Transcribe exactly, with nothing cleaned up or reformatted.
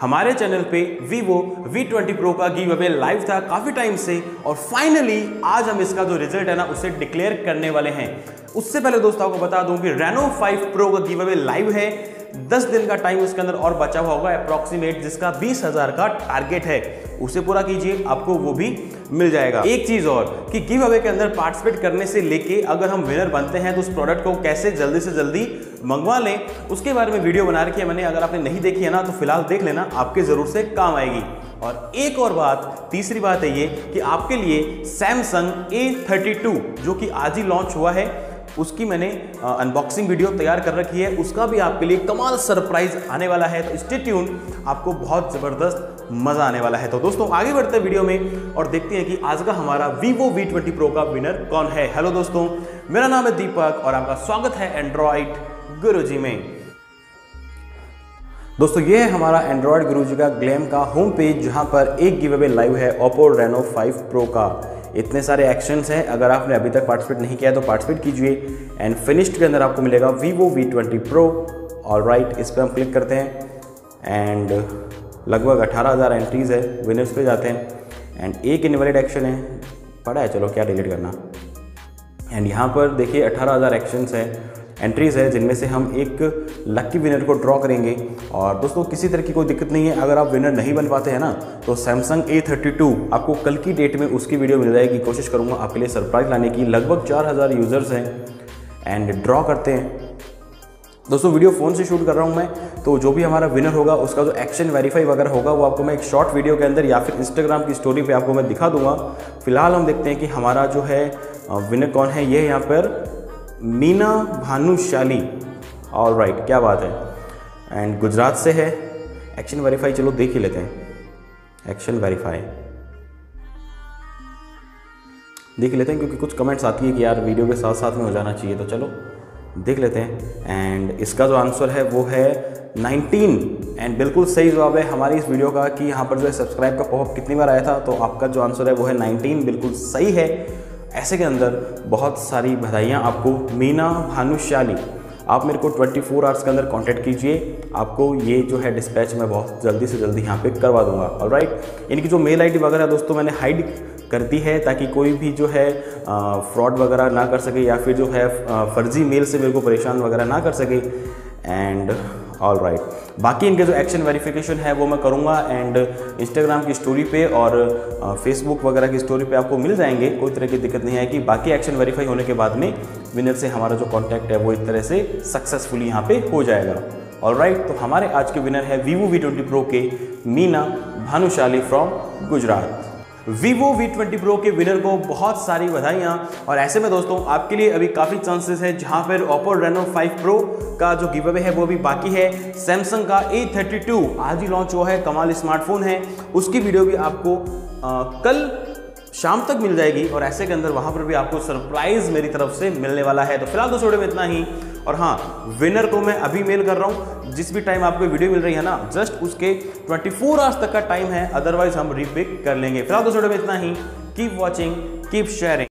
हमारे चैनल पे Vivo V twenty Pro का गिव अवे लाइव था काफ़ी टाइम से, और फाइनली आज हम इसका जो रिजल्ट है ना उसे डिक्लेयर करने वाले हैं। उससे पहले दोस्तों आपको बता दूं कि Reno फाइव Pro का गिव अवे लाइव है। दस दिन का टाइम उसके अंदर और बचा हुआ होगा अप्रॉक्सीमेट, जिसका बीस हजार का टारगेट है, उसे पूरा कीजिए, आपको वो भी मिल जाएगा। एक चीज और कि गिव अवे के अंदर पार्टिसिपेट करने से लेके अगर हम विनर बनते हैं तो उस प्रोडक्ट को कैसे जल्दी से जल्दी मंगवा लें, उसके बारे में वीडियो बना रखी है मैंने। अगर आपने नहीं देखी है ना तो फिलहाल देख लेना, आपके जरूर से काम आएगी। और एक और बात, तीसरी बात है ये कि आपके लिए सैमसंग ए थर्टी टू जो कि आज ही लॉन्च हुआ है, उसकी मैंने अनबॉक्सिंग वीडियो तैयार कर रखी है, उसका भी आपके लिए कमाल सरप्राइज आने वाला है। तो स्टे ट्यून, आपको बहुत ज़बरदस्त मज़ा आने वाला है। तो दोस्तों आगे बढ़ते हैं वीडियो में और देखते हैं कि आज का हमारा Vivo वी ट्वेंटी Pro का विनर कौन है। हेलो दोस्तों, मेरा नाम है दीपक और आपका स्वागत है एंड्रॉइड गुरुजी में। दोस्तों ये है हमारा एंड्रॉइड गुरुजी का ग्लैम का होम पेज, जहाँ पर एक गिव अवे लाइव है Oppo Reno फाइव Pro का। इतने सारे एक्शंस हैं, अगर आपने अभी तक पार्टिसिपेट नहीं किया है तो पार्टिसिपेट कीजिए। एंड फिनिश्ड के अंदर आपको मिलेगा Vivo V twenty Pro। All right, इस पर हम क्लिक करते हैं एंड लगभग अठारह हज़ार एंट्रीज़ है, विनर्स पे जाते हैं। एंड एक इनवैलिड एक्शन है, पड़ा है, चलो क्या डिलीट करना। एंड यहाँ पर देखिए अठारह हज़ार एक्शंस है, एंट्रीज़ है, जिनमें से हम एक लक्की विनर को ड्रॉ करेंगे। और दोस्तों किसी तरह की कोई दिक्कत नहीं है, अगर आप विनर नहीं बन पाते हैं ना तो सैमसंग ए थर्टी टू आपको कल की डेट में उसकी वीडियो मिल जाएगी। कोशिश करूँगा आपके लिए सरप्राइज लाने की। लगभग चार हज़ार यूज़र्स हैं एंड ड्रॉ करते हैं। दोस्तों वीडियो फ़ोन से शूट कर रहा हूँ मैं, तो जो भी हमारा विनर होगा उसका जो एक्शन वेरीफाई वगैरह होगा वो आपको मैं एक शॉर्ट वीडियो के अंदर या फिर इंस्टाग्राम की स्टोरी पे आपको मैं दिखा दूंगा। फिलहाल हम देखते हैं कि हमारा जो है विनर कौन है। ये यहाँ पर मीना भानुशाली। ऑल राइट, क्या बात है। एंड गुजरात से है। एक्शन वेरीफाई चलो देख ही लेते हैं। एक्शन वेरीफाई देख लेते हैं, क्योंकि कुछ कमेंट्स आती है कि यार वीडियो के साथ साथ में हो जाना चाहिए, तो चलो देख लेते हैं। एंड इसका जो आंसर है वो है नाइनटीन। एंड बिल्कुल सही जवाब है हमारी इस वीडियो का कि यहाँ पर जो है सब्सक्राइब का पॉपअप कितनी बार आया था, तो आपका जो आंसर है वो है नाइनटीन, बिल्कुल सही है। ऐसे के अंदर बहुत सारी बधाइयाँ आपको मीना भानुशाली। आप मेरे को चौबीस आवर्स के अंदर कांटेक्ट कीजिए, आपको ये जो है डिस्पैच मैं बहुत जल्दी से जल्दी यहाँ पे करवा दूंगा। ऑलराइट, इनकी जो मेल आईडी वगैरह दोस्तों मैंने हाइड कर दी है, ताकि कोई भी जो है फ्रॉड वगैरह ना कर सके या फिर जो है फर्जी मेल से मेरे को परेशान वगैरह ना कर सके। एंड ऑल राइट, बाकी इनके जो एक्शन वेरिफिकेशन है वो मैं करूँगा एंड इंस्टाग्राम की स्टोरी पे और फेसबुक वगैरह की स्टोरी पे आपको मिल जाएंगे, कोई तरह की दिक्कत नहीं आएगी। बाकी एक्शन वेरीफाई होने के बाद में विनर से हमारा जो कॉन्टैक्ट है वो इस तरह से सक्सेसफुली यहाँ पे हो जाएगा। ऑल राइट, तो हमारे आज के विनर है Vivo वी ट्वेंटी Pro के Meena Bhanushali from Gujarat. Vivo V twenty Pro के विनर को बहुत सारी बधाइयाँ। और ऐसे में दोस्तों आपके लिए अभी काफ़ी चांसेस है, जहाँ पर Oppo Reno फाइव Pro का जो गिव अवे है वो भी बाकी है। सैमसंग का ए थर्टी टू आज ही लॉन्च हुआ है, कमाल स्मार्टफोन है, उसकी वीडियो भी आपको आ, कल शाम तक मिल जाएगी। और ऐसे के अंदर वहाँ पर भी आपको सरप्राइज मेरी तरफ से मिलने वाला है। तो फिलहाल दोस्तों वीडियो में इतना ही। और हाँ, विनर को मैं अभी मेल कर रहा हूँ, जिस भी टाइम आपको वीडियो मिल रही है ना, जस्ट उसके चौबीस आवर्स तक का टाइम है, अदरवाइज हम रीपिक कर लेंगे। फिलहाल दोस्तों वीडियो में इतना ही। Keep watching, keep sharing.